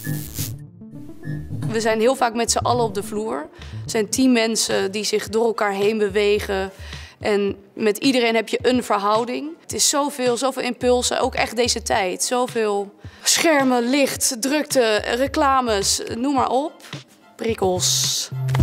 We zijn heel vaak met z'n allen op de vloer. Er zijn 10 mensen die zich door elkaar heen bewegen. En met iedereen heb je een verhouding. Het is zoveel impulsen, ook echt deze tijd. Zoveel schermen, licht, drukte, reclames, noem maar op. Prikkels.